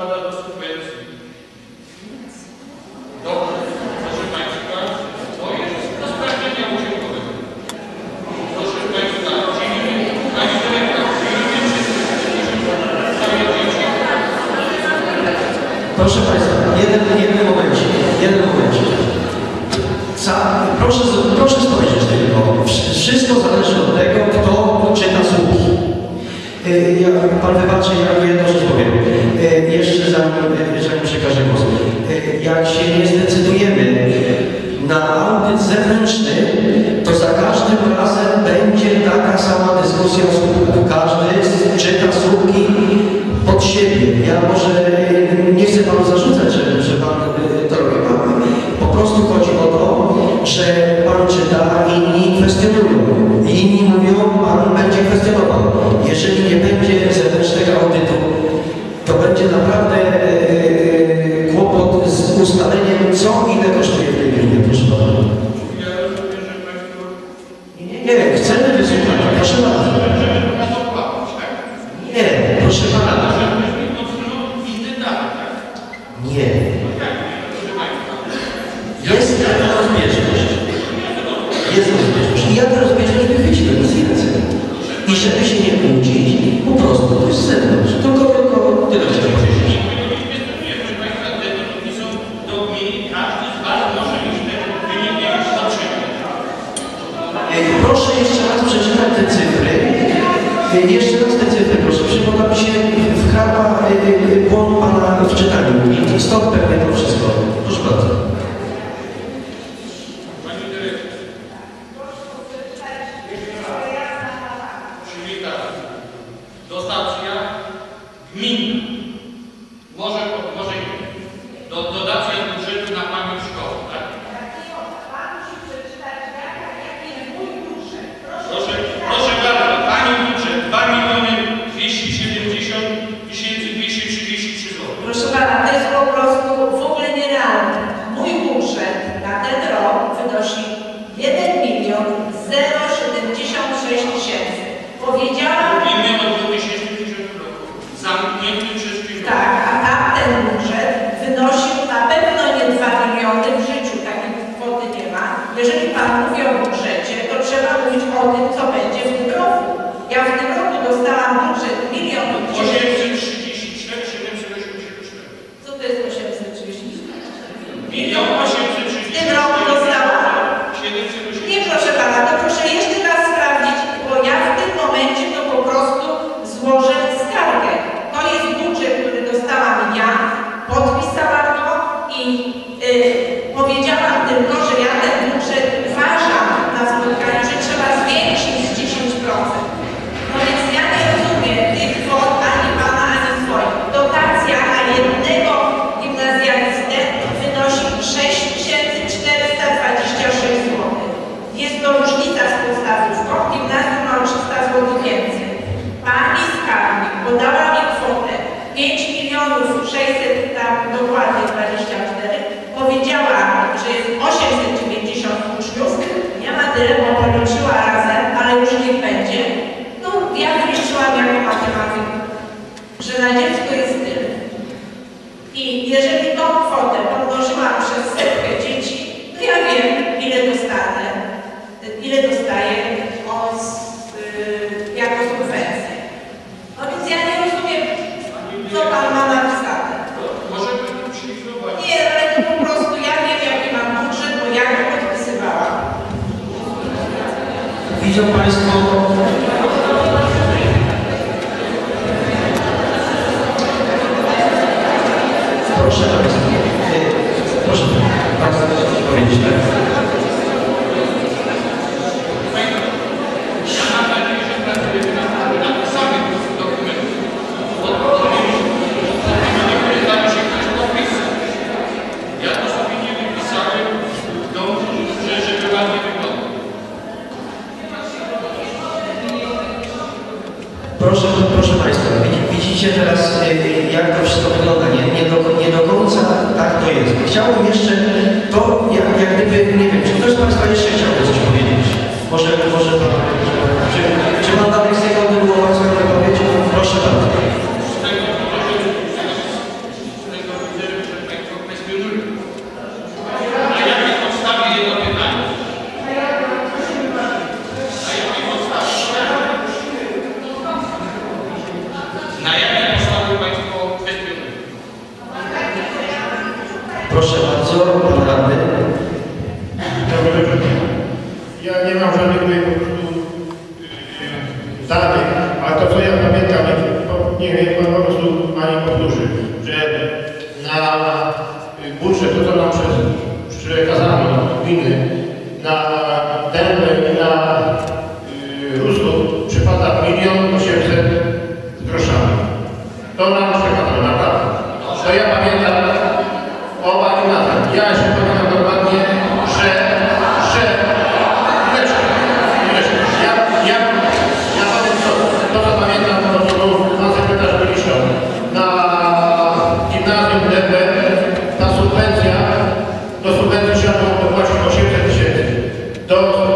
składa do subwencji. Dobrze, proszę Państwa, to jest do sprawdzenia udziałowego. Proszę Państwa, dzielimy, Pani Dyrektor, dzielimy wszystkie Proszę Państwa, jeden momencik. Proszę spojrzeć tylko. Wszystko zależy od tego, kto czyta słupki. Pan wybaczy, ja jedną rzecz powiem. Jeszcze zanim przekażę głos. Jak się nie zdecydujemy na audyt zewnętrzny, to za każdym razem będzie taka sama dyskusja o słupkach. Każdy czyta słupki pod siebie. Ja może nie chcę Panu zarzucać, że Pan to robi. Po prostu chodzi o to, że Pan czyta, a inni kwestionują. Inni mówią, Pan będzie kwestionował. Jeżeli nie będzie zewnętrznego audytu, to będzie naprawdę kłopot z ustaleniem, co ile kosztuje w tej gminie, proszę Pana. Ja rozumiem, że Państwo... Nie, chcemy wysłuchać, proszę Pana. Nie, proszę Pana. Nie. Jest taka rozbieżność. I ja tę rozbieżność wychwyciłem, nic więcej. I żeby się nie kłócić, po prostu to jest zewnątrz. Tylko tyle chciałem powiedzieć. Proszę Państwa, te drogi są do gminy, każdy z Was może mieć te wyniki potrzebne. Proszę jeszcze raz przeczytać te cyfry. Jeszcze raz te cyfry, proszę, bo tam się wkrapa błąd Pana w czytaniu. Stąd pewnie to wszystko. Proszę bardzo. Pani Dyrektor. Czyli tak. Dotacja gminna. Może nie. Dotacja z budżetu na pamięć szkoły, tak? Proszę bardzo, Pani budżet 2,270,233 zł. Proszę Pana, to jest po prostu w ogóle nierealne. Mój budżet na ten rok wynosi 1,076 000. Powiedziałam... Mówimy o 2010 roku. Zamknięty przez pilot. Tak, a tamten budżet wynosił na pewno nie 2 miliony w życiu, takiej kwoty nie ma. Jeżeli Pan mówi o budżecie, to trzeba mówić o tym, co będzie w tym roku. Ja w tym roku dostałam budżet 1 834 784. Co to jest 834? 1 834 W tym roku dostałam. 784. Nie, proszę Pana, to proszę jeszcze raz sprawdzić, bo ja w tym momencie to po prostu złożę skargę. To jest budżet, który dostałam ja, podpisałam go i powiedziałam tylko, że ja ten budżet uważam na spotkaniu, że trzeba zwiększyć z 10%. No więc ja nie rozumiem tych kwot ani Pana, ani swoich. Dotacja na jednego gimnazjalistę wynosi 6426 zł. Jest to różnica z podstawówką. Gimnazjum ma 300 zł więcej. Pani skarbnik podała mi kwotę 5 600 tam dokładnie 24. Powiedziała, że jest 890 uczniów. Ja ma tyle, bo policzyła razem, ale już niech będzie. No, ja wyliczyłam jako matematyk, że na dziecko jest tyle. I jeżeli tą kwotę pomnożyłam przez setkę dzieci, to ja wiem, ile dostanę, ile dostaję jako subwencję. No więc ja nie rozumiem, co Pan ma napisane. Może Pani przyjmować. Nie, ale to po prostu ja wiem, jaki mam budżet, bo ja go podpisywałam. Widzą Państwo, proszę Państwa, proszę Państwa, powiedzieć, tak? Ja mam nadzieję, że pracuję na samych dokumentów. Tam się ktoś podpisał. Ja to sobie nie wypisałem w domu, żeby ładnie wyglądał. Proszę Państwa, widzicie teraz, jak to wszystko wygląda. Nie do końca tak to jest. Chciałbym jeszcze to, jak gdyby, nie wiem, czy ktoś z Państwa jeszcze chciałby coś powiedzieć? Może czy Pan dalej chce kontynuować swoją wypowiedź? Proszę bardzo. żadnych po prostu danych, ale to co ja pamiętam, niech mnie Pan po prostu Pani powtórzy, że na budżet, to co nam przekazano gminy, na Dębę i na Rusków przypada 1 800 000 groszami. To nam przekazano, naprawdę. To ja pamiętam oba gimnazja. Ja się pamiętam dokładnie, że ja powiem to co pamiętam, to był pan sekretarz wyliczał. Na gimnazjum DB ta subwencja, do subwencji trzeba było dopłacić 800 000.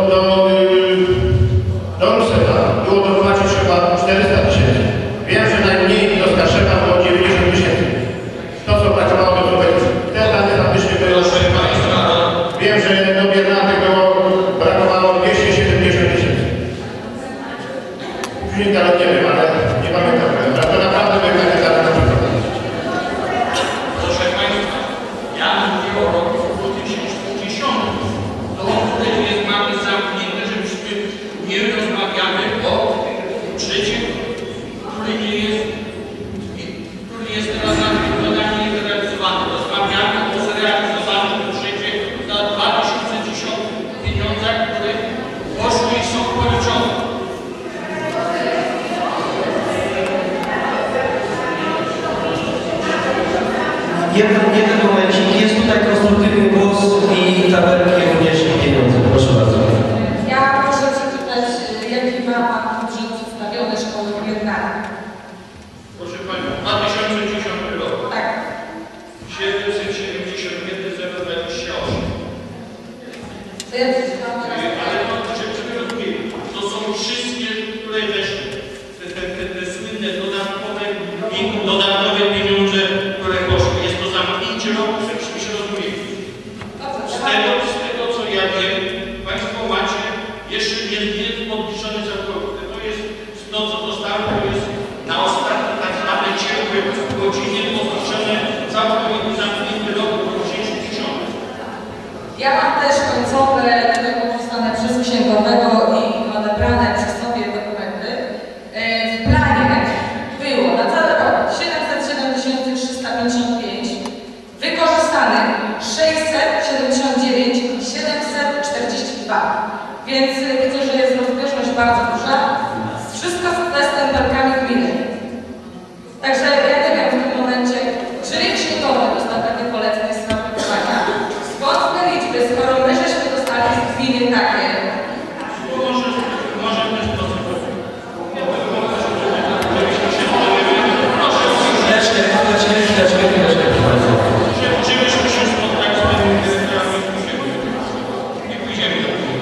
Do Ruseta było dopłacić chyba 400 000. Wiem, że najmniej do Staszewa było 90 000. To co brakowało do subwencji. Te dane faktycznie były. Wiem, że do Biernatek brakowało 270 000. Później nawet nie wiem, ale nie pamiętam. To naprawdę były takie dane na przykład. Proszę Państwa, ja mówię o roku 2010. To tutaj jest mamy zamknięte, żebyśmy nie rozmawiamy o budżecie, który jest teraz na tym zadaniu zrealizowany. Rozmawiamy o zrealizowanym budżecie na 2010 pieniądzach, które poszły i są policzone. Jeden momencik. Jest tutaj konstruktywny głos i tabelki również i pieniądze. Proszę bardzo. Ja proszę przeczytać, jaki ma Pan budżet przedstawiony szkoły Biernatek. Proszę Pani, 2010 rok. Tak. 771 028. To ja przeczytam teraz. Ale żeby rozumieli, to są wszystkie, które weszły. Te słynne dodatkowe pieniądze, które poszły. Jest to zamknięcie roku, żebyśmy się rozumieli. Z tego co ja wiem, Państwo macie jeszcze nie podliczone całkowicie. To jest to, co zostało, to jest na ostatnie tak zwane ciepłe godziny podliczone całkowicie zamknięty rok 2010. Ja mam też końcowe, które powstane przez księgowego i odebrane przez sobie dokumenty. W planie było na cały rok 707 355, wykorzystanych 679 742. Więc widzę, że jest rozbieżność bardzo duża. Wszystko z stempelkami gminy. Także ja nie wiem w tym momencie, czyli księgowy dostał takie polecenie z sprawozdania. Skąd te liczby, skoro my żeśmy dostali z gminy takie? Może w ten sposób. Chwileczkę, bardzo. Żebyśmy się spotkali z tymi dyrektorami i pójdziemy do tego.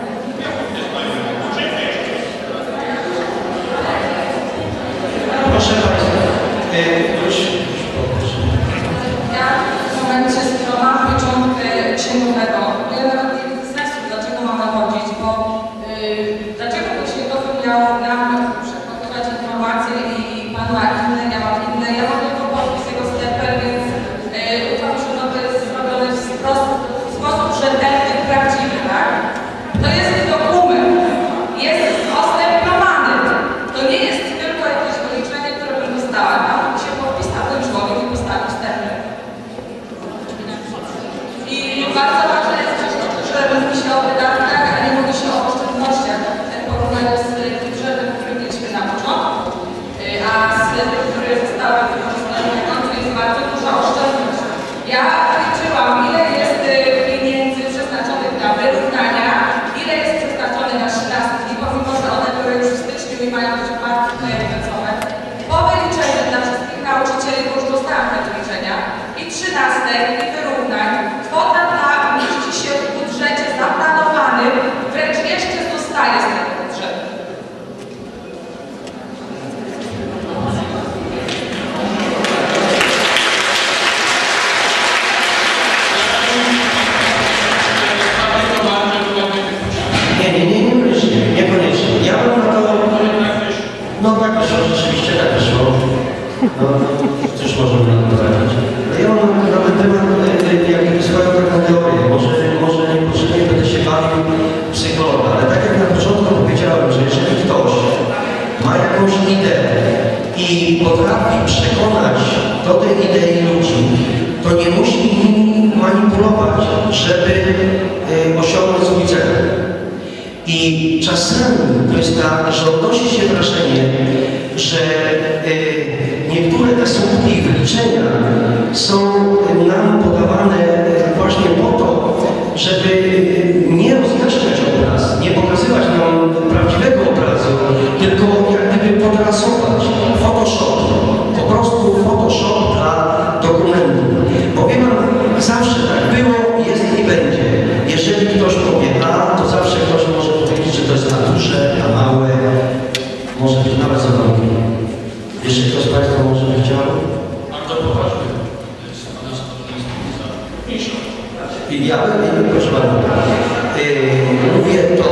Proszę Państwa, już poproszę. Ja w tym momencie, skoro mam pieczątkę księgowego, to ja nawet nie widzę sensu, dlaczego mam nachodzić, bo dlaczego ten księgowy miał nam przekonywać informacje i Pan ma inne, ja mam inne, ja mam tylko podpis jego stempel, więc ufam, że to jest zrobione w sposób rzetelny, prawdziwy, tak? To jest dokument, jest ostemplowany. To nie jest tylko jakieś wyliczenie, które bym dostała. Tam się podpisał ten człowiek i postawił stempel. I bardzo ważne jest też to, że mówi się o wydatkach, a nie mówi się o oszczędnościach. W porównaniu z budżetem, który mieliśmy na początku, a z tym, który zostały wykorzystane na końcu, jest bardzo duża oszczędność. Ja liczyłam, ile jest pieniędzy przeznaczonych na wyrównania, ile jest przeznaczone na 13, pomimo że one były już w styczniu i mają być bardzo końcowe. Po wyliczeniu dla wszystkich nauczycieli, bo już dostałam te wyliczenia, i 13, i wyrównań, kwota ta mieści się w budżecie zaplanowanym, wręcz jeszcze zostaje z tego budżetu. idei ludzi, to nie musi nimi manipulować, żeby osiągnąć swój cel. I czasami to jest tak, że odnosi się wrażenie, że niektóre te słupki wyliczenia są nam podawane właśnie po to, żeby nie rozjaśniać obraz, nie pokazywać nam prawdziwego obrazu, tylko jak gdyby podrasować. Photoshop, po prostu Photoshop dla dokumentu. Powiem wam, zawsze tak było, jest i będzie. Jeżeli ktoś powie A, to zawsze ktoś może powiedzieć, że to jest na duże, na małe, może być nawet za mało. Jeszcze ktoś z Państwa może by chciał? Bardzo poważny. To jest na stanowisko mniejsza. I ja proszę bardzo, mówię to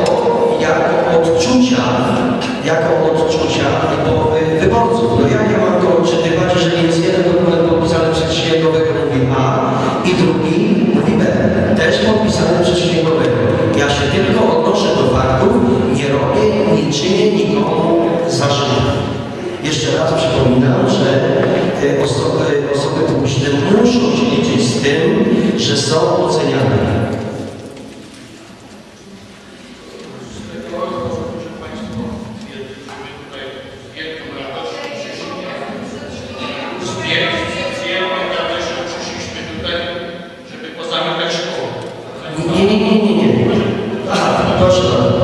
jako odczucia wyborców. No jak ja mam to odczytywać, jeżeli jest jeden dokument podpisany przez księgowego mówi A i drugi mówi B, też podpisany przez księgowego. Ja się tylko odnoszę do faktów, nie robię, nie czynię nikomu zarzutów. Jeszcze raz przypominam, że osoby publiczne muszą się liczyć z tym, że są oceniane. Nie. Aha, proszę bardzo.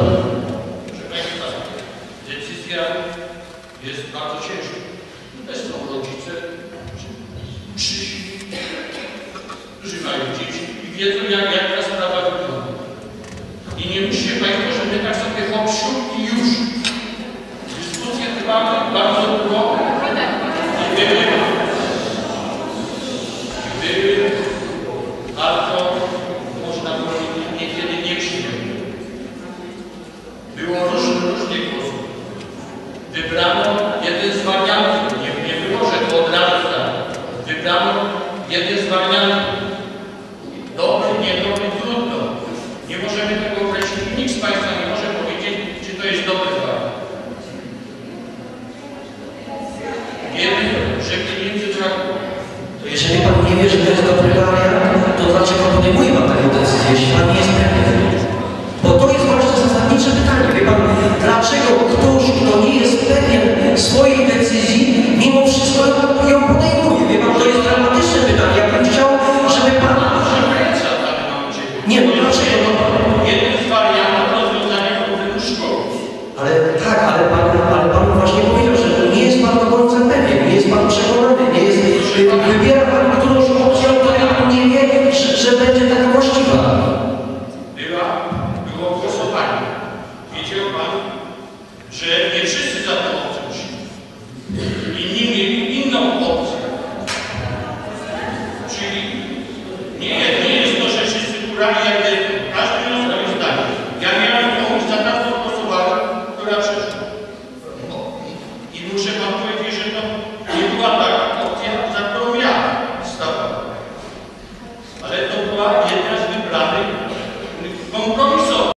Decyzja jest bardzo ciężka. Też są rodzice, przyszli, którzy mają dzieci i wiedzą, jak ta sprawa wygląda. I nie myślcie Państwo, że my tak sobie hop siup i już. Dyskusje trwały bardzo długo i były bardzo, można powiedzieć, niekiedy nieprzyjemne. Było różnych głosów. Wybrano jeden z wariantów. Nie było, że to od razu tak. Wybrano jeden z wariantów. Dobry, niedobry, trudno. Nie możemy tego określić. Nikt z Państwa nie może powiedzieć, czy to jest dobry wariant. Wiemy, że pieniędzy brakuje. Jeżeli Pan nie wie, że to jest dobry wariant, to dlaczego podejmuje Pan taką decyzję, jeśli Pan nie jest pewny? Bo to jest właśnie zasadnicze pytanie. Wie Pan, dlaczego ktoś, kto nie jest pewien swojej decyzji, mimo wszystko ją podejmuje? Wie Pan, to jest dramatyczne pytanie. Ja bym chciał, żeby Pan... Nie, no dlaczego? Jeden z wariantów rozwiązania problemu szkoły. Ale tak, ale Pan właśnie powiedział, że nie jest Pan do końca pewien, nie jest Pan przekonany, nie jest... Wybiera Pan którąś opcję, która nie wie, że będzie taka właściwa. Było głosowanie. Wiedział Pan, że nie wszyscy za tą opcją szli. Inni mieli inną opcję. Czyli nie jest to, że wszyscy kurali jak jedno. Każdy miał swoje zdanie. Ja miałem pomóc za taką głosowałem, która przeszła. I muszę Wam powiedzieć, że to nie była taka opcja, za którą ja stawałem. Ale to była jedna z wybranych kompromisów.